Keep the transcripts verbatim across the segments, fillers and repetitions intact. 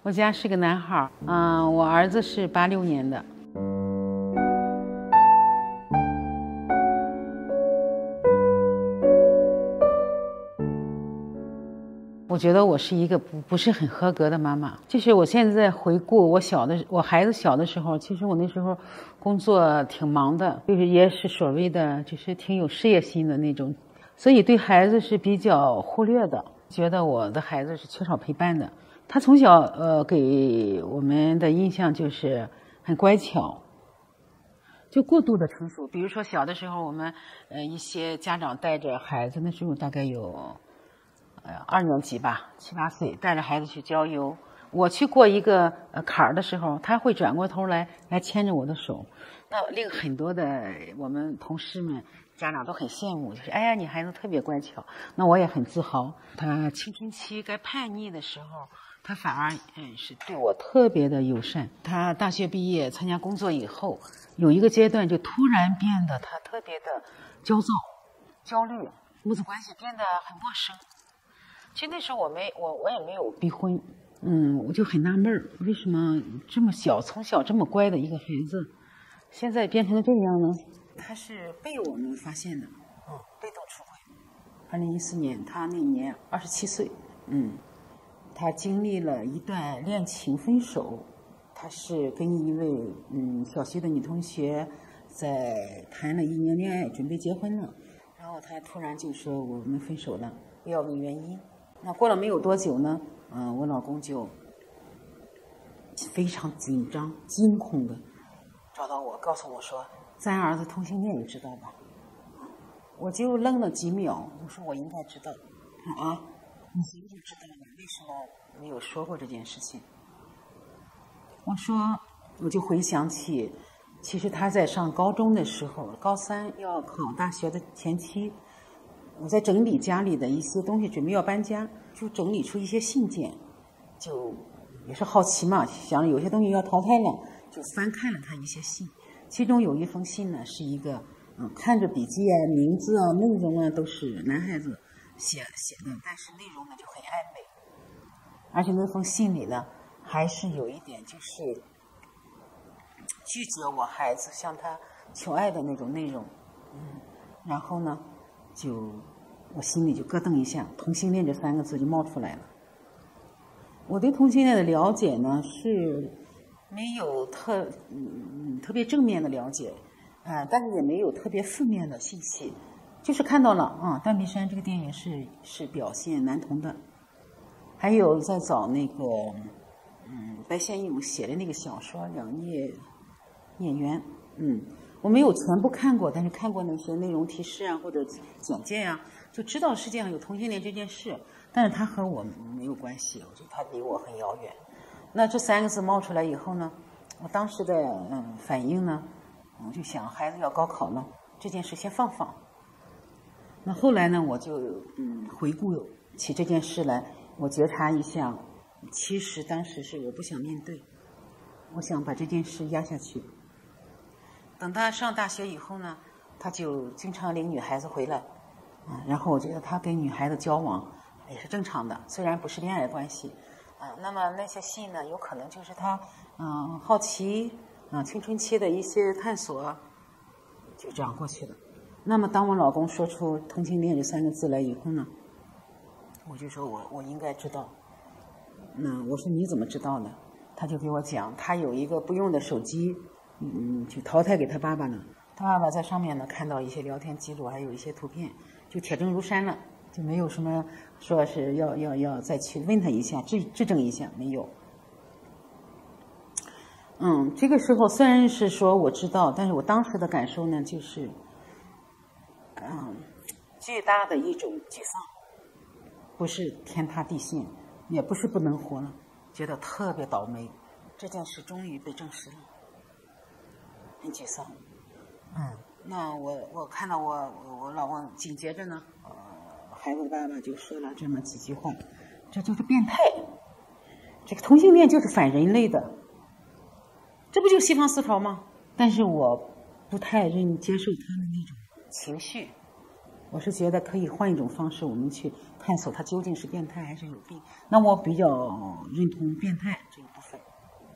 我家是个男孩，嗯，我儿子是八六年的。我觉得我是一个不不是很合格的妈妈。就是我现在回顾我小的我孩子小的时候，其实我那时候工作挺忙的，就是也是所谓的就是挺有事业心的那种，所以对孩子是比较忽略的，觉得我的孩子是缺少陪伴的。他从小呃给我们的印象就是很乖巧，就过度的成熟。比如说小的时候，我们呃一些家长带着孩子，那时候大概有呃二年级吧，七八岁，带着孩子去郊游。我去过一个呃坎儿的时候，他会转过头来来牵着我的手，那令很多的我们同事们家长都很羡慕，就是哎呀你孩子特别乖巧，那我也很自豪。他青春期该叛逆的时候，他反而嗯是对我特别的友善。他大学毕业参加工作以后，有一个阶段就突然变得他特别的焦躁、焦虑，母子关系变得很陌生。其实那时候我没我我也没有逼婚，嗯，我就很纳闷儿，为什么这么小从小这么乖的一个孩子，现在变成了这样呢？他是被我们发现的，嗯，被动出轨。二零一四年，他那年二十七岁，嗯，他经历了一段恋情分手，他是跟一位嗯小学的女同学在谈了一年恋爱，准备结婚了，然后他突然就说我们分手了，不要问原因。那过了没有多久呢，嗯、呃，我老公就非常紧张、惊恐的找到我，告诉我说：“咱儿子同性恋，你知道吧？”我就愣了几秒，我说：“我应该知道。”啊，你怎么就知道呢？为什么没有说过这件事情？我说，我就回想起，其实他在上高中的时候，高三要考大学的前期。我在整理家里的一些东西，准备要搬家，就整理出一些信件，就也是好奇嘛，想有些东西要淘汰了，就翻看了他一些信。其中有一封信呢，是一个嗯，看着笔记啊、名字啊、内容啊都是男孩子写写的，但是内容呢就很暧昧，而且那封信里呢，还是有一点就是拒绝我孩子向他求爱的那种内容，嗯，然后呢。就我心里就咯噔一下，同性恋这三个字就冒出来了。我对同性恋的了解呢是没有特嗯特别正面的了解，啊、呃，但是也没有特别负面的信息，就是看到了啊，《断臂山》这个电影是是表现男同的，还有在找那个嗯白先勇写的那个小说《两孽孽缘》，嗯。我没有全部看过，但是看过那些内容提示啊或者简介啊，就知道世界上有同性恋这件事，但是它和我没有关系，我觉得它离我很遥远。那这三个字冒出来以后呢，我当时的嗯反应呢，我就想孩子要高考了，这件事先放放。那后来呢，我就嗯回顾起这件事来，我觉察一下，其实当时是我不想面对，我想把这件事压下去。等他上大学以后呢，他就经常领女孩子回来，啊，然后我觉得他跟女孩子交往也是正常的，虽然不是恋爱关系，啊，那么那些信呢，有可能就是他嗯好奇啊青春期的一些探索，就这样过去了。那么当我老公说出同性恋这三个字来以后呢，我就说我我应该知道。那我说你怎么知道的？他就给我讲，他有一个不用的手机。嗯，就淘汰给他爸爸呢，他爸爸在上面呢看到一些聊天记录，还有一些图片，就铁证如山了，就没有什么说是要要要再去问他一下，质质证一下，没有。嗯，这个时候虽然是说我知道，但是我当时的感受呢，就是嗯巨大的一种沮丧，不是天塌地陷，也不是不能活了，觉得特别倒霉，这件事终于被证实了。很沮丧，嗯，那我我看到我我我老公紧接着呢，呃，孩子的爸爸就说了这么几句话，这就是变态，这个同性恋就是反人类的，这不就西方思潮吗？但是我不太认接受他们那种情绪，我是觉得可以换一种方式，我们去探索他究竟是变态还是有病。那我比较认同变态这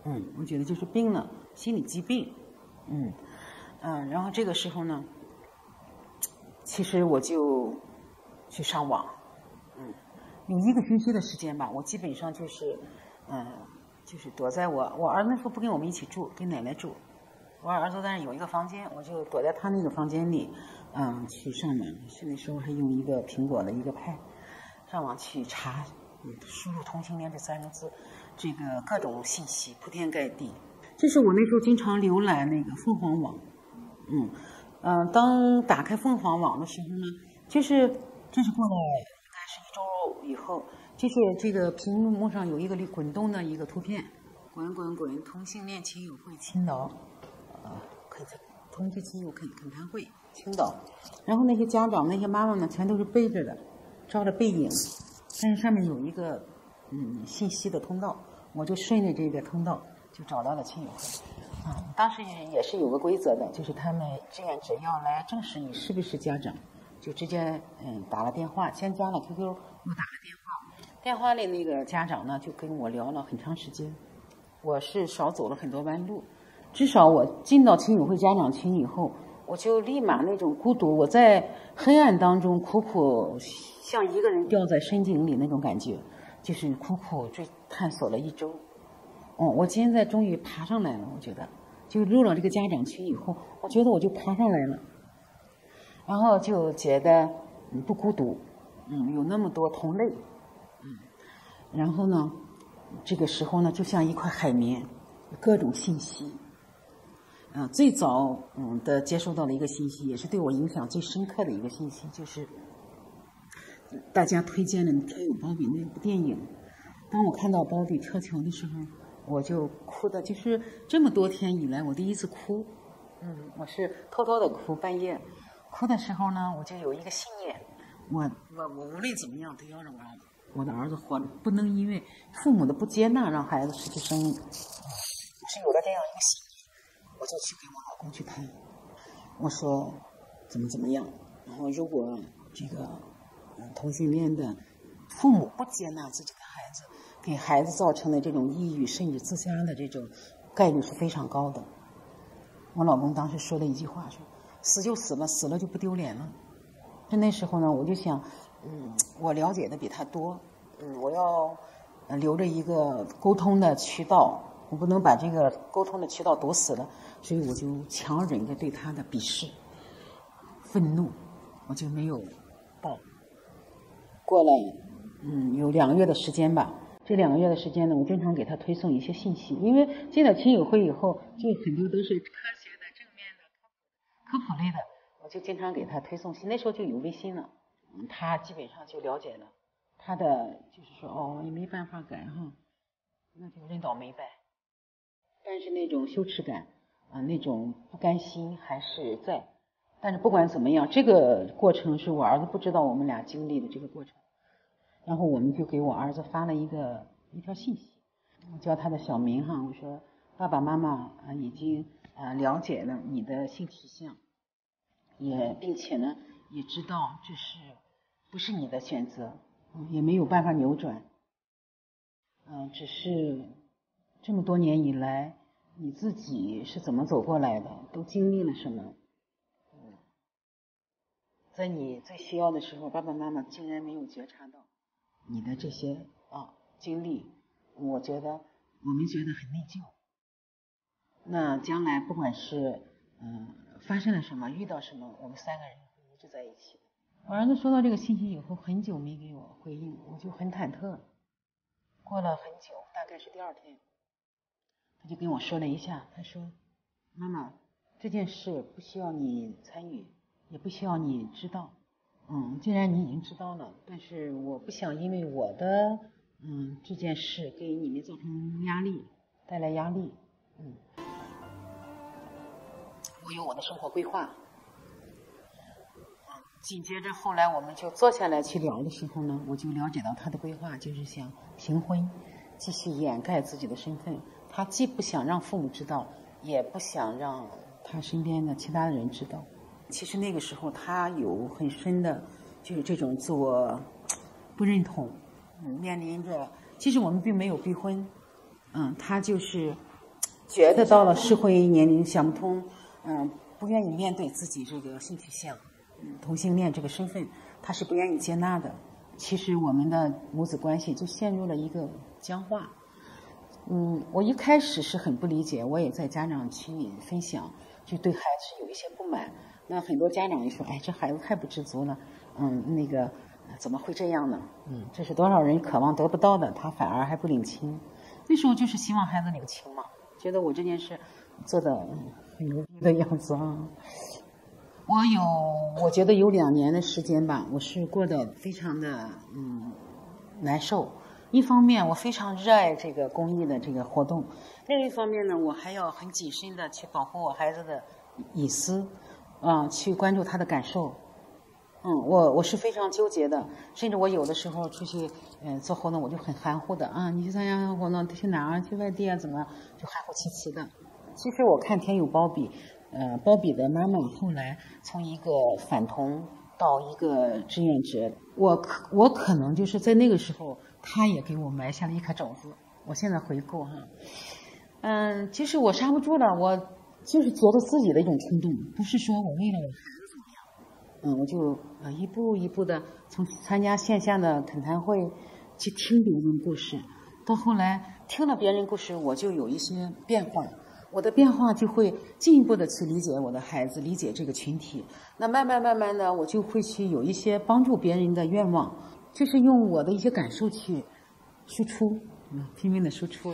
嗯，我觉得就是病了，心理疾病。嗯嗯，然后这个时候呢，其实我就去上网。嗯，有一个星期的时间吧，我基本上就是，嗯，就是躲在我我儿子那时候不跟我们一起住，跟奶奶住。我儿子但是有一个房间，我就躲在他那个房间里，嗯，去上网。是那时候还用一个苹果的一个 pad， 上网去查，嗯，输入同性恋这三个字，这个各种信息铺天盖地。这是我那时候经常浏览那个凤凰网，嗯嗯、呃，当打开凤凰网的时候呢，就是这是过了应该是一周以后，就是这个屏幕上有一个滚动的一个图片，滚滚滚，同性恋亲友会青岛。啊，恳同志亲友恳恳谈会，青岛。然后那些家长、那些妈妈呢，全都是背着的，照着背影，但是上面有一个嗯信息的通道，我就顺着这个通道就找到了亲友会。啊，当时也是有个规则的，就是他们志愿者要来证实你是不是家长，就直接嗯打了电话，先加了 Q Q， 又打了电话。电话里那个家长呢，就跟我聊了很长时间，我是少走了很多弯路。至少我进到亲友会家长群以后，我就立马那种孤独，我在黑暗当中苦苦像一个人掉在深井里那种感觉，就是苦苦追探索了一周。哦，我现在终于爬上来了，我觉得，就入了这个家长群以后，我觉得我就爬上来了，然后就觉得嗯不孤独，嗯有那么多同类，嗯，然后呢，这个时候呢就像一块海绵，各种信息。啊，最早嗯的接收到的一个信息，也是对我影响最深刻的一个信息，就是大家推荐的《天有包比》那部电影。当我看到包比跳桥的时候，我就哭的，就是这么多天以来我第一次哭。嗯，我是偷偷的哭，半夜哭的时候呢，我就有一个信念，我我我无论怎么样都要让我我的儿子活着，不能因为父母的不接纳让孩子失去生命。我是有了这样一个信念。我就去跟我老公去谈，我说怎么怎么样，然后如果这个嗯同性恋的父母不接纳自己的孩子，给孩子造成的这种抑郁甚至自杀的这种概率是非常高的。我老公当时说了一句话，说死就死了，死了就不丢脸了。就那时候呢，我就想，嗯，我了解的比他多，嗯，我要留着一个沟通的渠道。我不能把这个沟通的渠道堵死了，所以我就强忍着对他的鄙视、愤怒，我就没有报。过了嗯有两个月的时间吧，这两个月的时间呢，我经常给他推送一些信息，因为进了亲友会以后，就很多都是科学的、正面的、科普类的，我就经常给他推送信。那时候就有微信了，嗯，他基本上就了解了，他的就是说哦，也没办法改哈，那就认倒霉呗。但是那种羞耻感啊，那种不甘心还是在。但是不管怎么样，这个过程是我儿子不知道我们俩经历的这个过程。然后我们就给我儿子发了一个一条信息，我叫他的小名哈，我说爸爸妈妈啊已经啊了解了你的性取向，也并且呢也知道这是不是你的选择，也没有办法扭转，嗯，只是。这么多年以来，你自己是怎么走过来的？都经历了什么？嗯，在你最需要的时候，爸爸妈妈竟然没有觉察到你的这些啊经历，我觉得我们觉得很内疚。那将来不管是嗯发生了什么，遇到什么，我们三个人会一直在一起。我儿子收到这个信息以后，很久没给我回应，我就很忐忑。过了很久，大概是第二天。他就跟我说了一下，他说妈妈，这件事不需要你参与，也不需要你知道，嗯，既然你已经知道了，但是我不想因为我的嗯这件事给你们造成压力，带来压力，嗯，我有我的生活规划。紧接着后来我们就坐下来去聊的时候呢，我就了解到他的规划就是想平婚，继续掩盖自己的身份。他既不想让父母知道，也不想让他身边的其他的人知道。其实那个时候他有很深的就是这种自我不认同，嗯，面临着其实我们并没有逼婚，嗯，他就是觉得到了适婚年龄想不通，嗯，不愿意面对自己这个性取向，嗯，同性恋这个身份，他是不愿意接纳的。其实我们的母子关系就陷入了一个僵化。嗯，我一开始是很不理解，我也在家长群里分享，就对孩子有一些不满。那很多家长也说：“哎，这孩子太不知足了，嗯，那个怎么会这样呢？嗯，这是多少人渴望得不到的，他反而还不领情。”那时候就是希望孩子领情嘛，觉得我这件事做的很牛逼的样子啊。我有，我觉得有两年的时间吧，我是过得非常的嗯难受。一方面我非常热爱这个公益的这个活动，另一方面呢，我还要很谨慎的去保护我孩子的隐私，啊，去关注他的感受。嗯，我我是非常纠结的，甚至我有的时候出去嗯、呃、做活动，我就很含糊的啊，你去参加活动去哪儿去外地啊怎么就含糊其辞的。其实我看天有包比，呃，包比的妈妈后来从一个反同到一个志愿者，我可我可能就是在那个时候。他也给我埋下了一颗种子。我现在回顾哈，嗯，其实我刹不住了，我就是觉得自己的一种冲动，不是说我为了我孩子怎么样，嗯，我就呃一步一步的从参加线下的恳谈会，去听别人故事，到后来听了别人故事，我就有一些变化，我的变化就会进一步的去理解我的孩子，理解这个群体。那慢慢慢慢的，我就会去有一些帮助别人的愿望。就是用我的一些感受去输出，嗯，拼命的输出。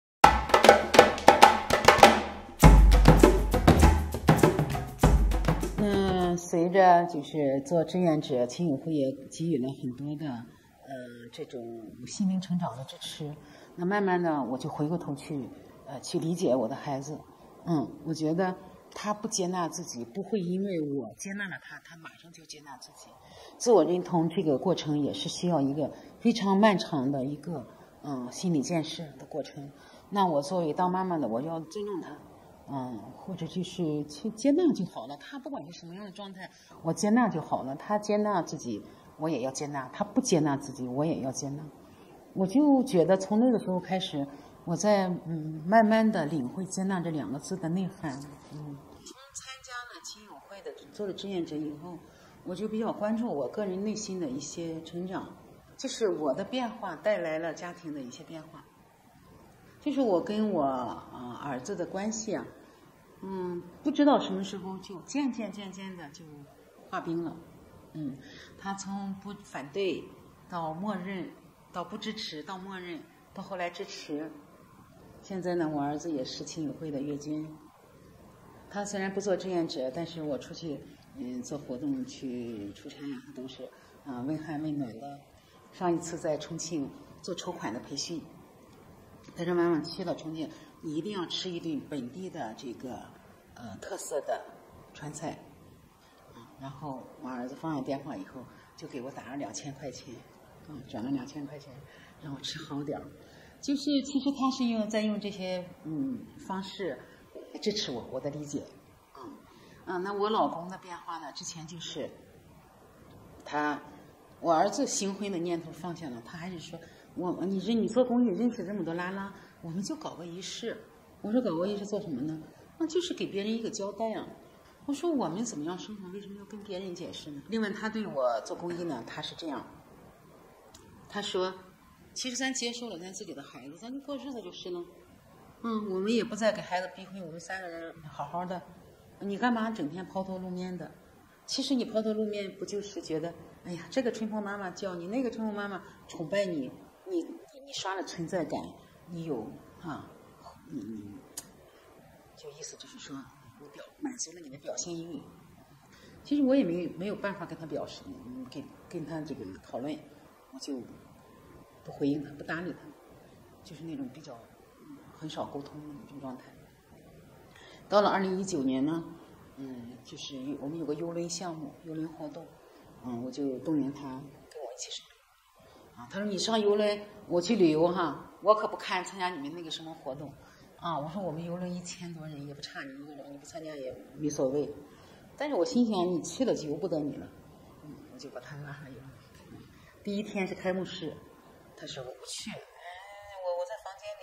嗯，随着就是做志愿者，亲友会也给予了很多的呃这种心灵成长的支持。那慢慢的，我就回过头去呃去理解我的孩子。嗯，我觉得他不接纳自己，不会因为我接纳了他，他马上就接纳自己。自我认同这个过程也是需要一个非常漫长的一个嗯心理建设的过程。那我作为当妈妈的，我要尊重他，嗯，或者就是去接纳就好了。他不管是什么样的状态，我接纳就好了。他接纳自己，我也要接纳；他不接纳自己，我也要接纳。我就觉得从那个时候开始，我在嗯慢慢的领会接纳这两个字的内涵。嗯，从参加了亲友会的做了志愿者以后。我就比较关注我个人内心的一些成长，就是我的变化带来了家庭的一些变化，就是我跟我呃儿子的关系啊，嗯，不知道什么时候就渐渐渐渐的就化冰了，嗯，他从不反对到默认，到不支持，到默认，到后来支持，现在呢，我儿子也是亲友会的月经，他虽然不做志愿者，但是我出去。嗯，做活动去出差呀，他都是啊问寒问暖的。上一次在重庆做筹款的培训，他说：“妈妈去了重庆，你一定要吃一顿本地的这个呃特色的川菜。”啊，然后我儿子放下电话以后，就给我打了两千块钱，啊，转了两千块钱，让我吃好点儿。就是其实他是用在用这些嗯方式支持我，我的理解。嗯，那我老公的变化呢？之前就是他，我儿子新婚的念头放下了，他还是说，我你认你做公益认识这么多拉拉，我们就搞个仪式。我说搞个仪式做什么呢？那就是给别人一个交代啊。我说我们怎么样生活，为什么要跟别人解释呢？另外，他对我做公益呢，他是这样，他说，其实咱接受了咱自己的孩子，咱就过日子就是了。嗯，我们也不再给孩子逼婚，我们三个人好好的。你干嘛整天抛头露面的？其实你抛头露面，不就是觉得，哎呀，这个春风妈妈叫你，那个春风妈妈崇拜你，你你你刷了存在感，你有啊，你你，就意思就是说，你表满足了你的表现欲。其实我也没有没有办法跟他表示，嗯，跟跟他这个讨论，我就不回应他，不搭理他，就是那种比较嗯很少沟通的那种状态。到了二零一九年呢，嗯，就是我们有个邮轮项目，邮轮活动，嗯，我就动员他跟我一起上。啊，他说你上邮轮，我去旅游哈，我可不看参加你们那个什么活动。啊，我说我们邮轮一千多人，也不差你一个人，你不参加也没所谓。但是我心想，你去了就由不得你了，嗯，我就把他拉了邮轮。第一天是开幕式，他说我不去，哎，我我在房间里，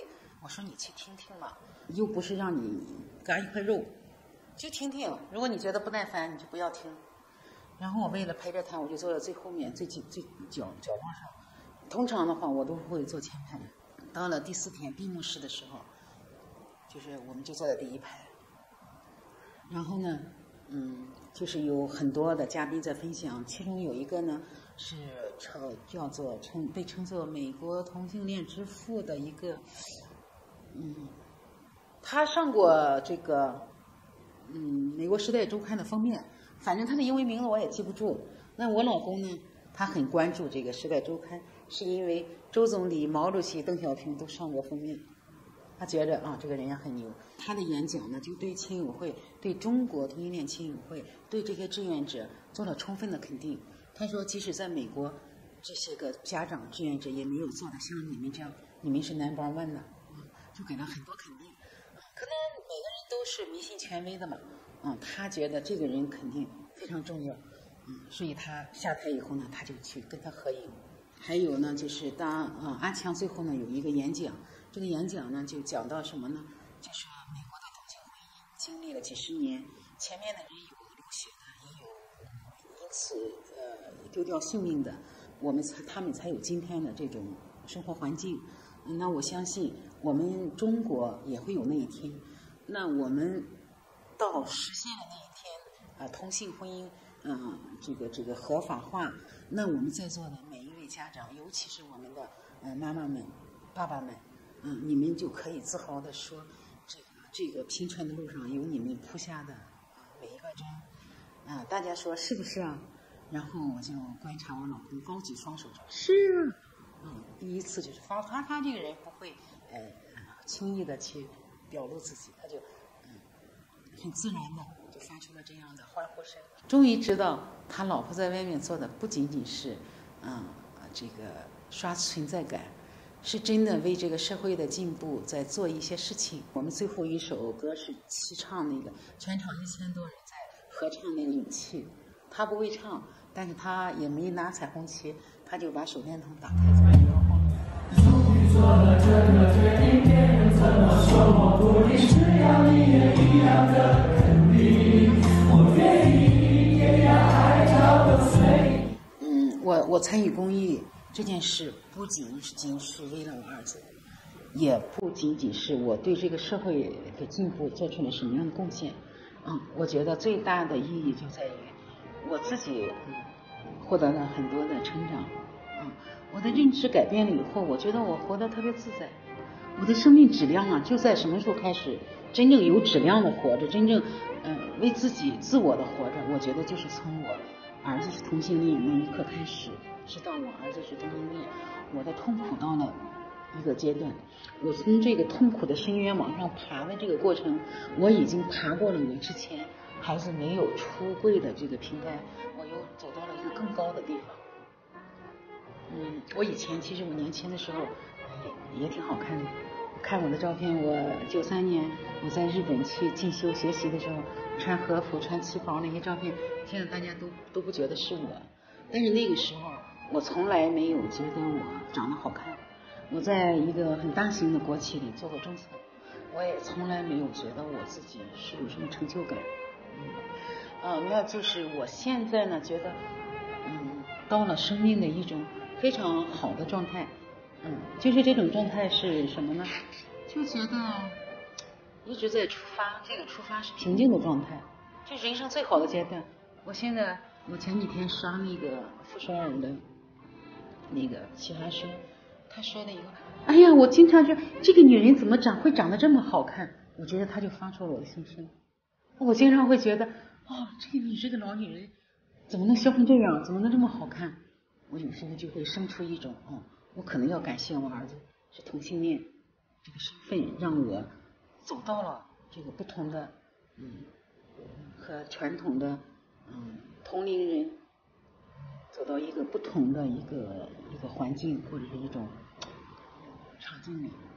我说你去听听嘛，又不是让你割一块肉，就听听。如果你觉得不耐烦，你就不要听。然后我为了陪着他，我就坐在最后面最最最角角落上。通常的话，我都会坐前排。到了第四天闭幕式的时候，就是我们就坐在第一排。然后呢，嗯，就是有很多的嘉宾在分享，其中有一个呢是称叫做称被称作美国同性恋之父的一个，嗯，他上过这个，嗯，美国《时代周刊》的封面，反正他的英文名字我也记不住。那我老公呢，他很关注这个《时代周刊》，是因为周总理、毛主席、邓小平都上过封面。他觉得啊，这个人也很牛。他的演讲呢，就对亲友会、对中国同性恋亲友会、对这些志愿者做了充分的肯定。他说，即使在美国，这些个家长志愿者也没有做的像你们这样，你们是 number one 的，嗯，就给了很多肯定。可能每个人都是迷信权威的嘛，嗯，他觉得这个人肯定非常重要，嗯，所以他下台以后呢，他就去跟他合影。还有呢，就是当啊阿强最后呢有一个演讲。这个演讲呢，就讲到什么呢？就说美国的同性婚姻经历了几十年，前面的人有流血的，也有因此呃丢掉性命的，我们才他们才有今天的这种生活环境。那我相信我们中国也会有那一天。那我们到实现了那一天啊、呃，同性婚姻嗯、呃、这个这个合法化，那我们在座的每一位家长，尤其是我们的呃妈妈们、爸爸们。嗯，你们就可以自豪地说，这个这个平川的路上有你们铺下的啊每一个针，啊，大家说是不是啊？然后我就观察我老公高举双手说是啊，嗯，第一次就是发他他这个人不会呃轻易的去表露自己，他就嗯很自然的就发出了这样的欢呼声。终于知道他老婆在外面做的不仅仅是嗯这个刷存在感。是真的为这个社会的进步在做一些事情。我们最后一首歌是齐唱那个，全场一千多人在合唱那个勇气。他不会唱，但是他也没拿彩虹旗，他就把手电筒打开在摇晃。终于做了这个决定，别人怎么说我不理，只要你也一样的肯定，我愿意也要爱到跟随。嗯，我我参与公益。这件事不仅仅是为了我儿子，也不仅仅是我对这个社会的进步做出了什么样的贡献。嗯，我觉得最大的意义就在于我自己、嗯、获得了很多的成长。嗯，我的认知改变了以后，我觉得我活得特别自在。我的生命质量啊，就在什么时候开始真正有质量的活着，真正嗯、呃、为自己自我的活着，我觉得就是从我儿子是同性恋那一刻开始。知道我儿子是同性恋，我的痛苦到了一个阶段，我从这个痛苦的深渊往上爬的这个过程，我已经爬过了我之前孩子没有出柜的这个平台，我又走到了一个更高的地方。嗯，我以前其实我年轻的时候也也挺好看的，看我的照片，我九三年我在日本去进修学习的时候，穿和服穿旗袍那些照片，现在大家都都不觉得是我，但是那个时候我从来没有觉得我长得好看。我在一个很大型的国企里做过中层，我也从来没有觉得我自己是有什么成就感。嗯，呃，那就是我现在呢，觉得，嗯，到了生命的一种非常好的状态。嗯，就是这种状态是什么呢？就觉得一直在出发，这个出发是平静的状态，这人生最好的阶段。我现在，我前几天刷那个傅首尔的。那个奇葩说，他说的一个，哎呀，我经常觉得这个女人怎么长会长得这么好看？我觉得他就发出了我的心声。我经常会觉得，哦，这个你这个老女人怎么能笑成这样？怎么能这么好看？我有时候就会生出一种，哦，我可能要感谢我儿子是同性恋这个身份，让我走到了这个不同的，嗯，和传统的，嗯，同龄人。走到一个不同的一个一个环境或者是一种场景里，